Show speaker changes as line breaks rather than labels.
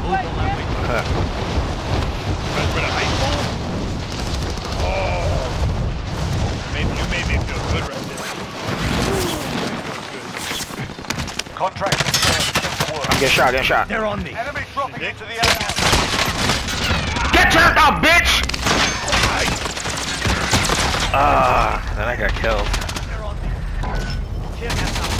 You made me feel good right there.
Contract confirmed.
I'm getting shot.
They're on me.
Enemy dropping into the area.
Get turned out, bitch! Then I got killed.
They're on me.